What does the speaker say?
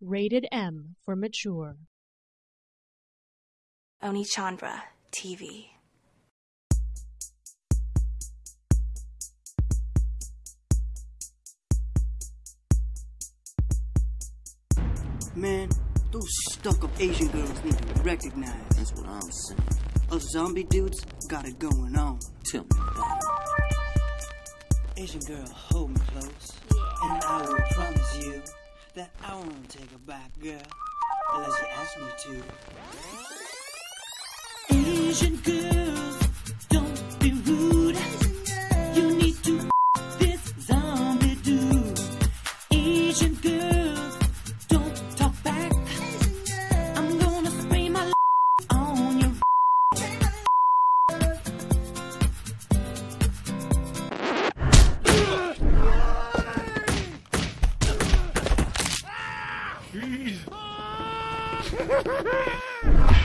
Rated M for mature. Oneechanbara TV. Man, those stuck-up Asian girls need to be recognized. That's what I'm saying. Us zombie dudes got it going on. Tell me about it. Asian girl, hold me close. And I will promise you that I won't take her back, girl, unless you ask me to. Asian girls, don't be rude. You need to this zombie dude. Asian girls, don't talk back. I'm gonna spray my on your. Jeez.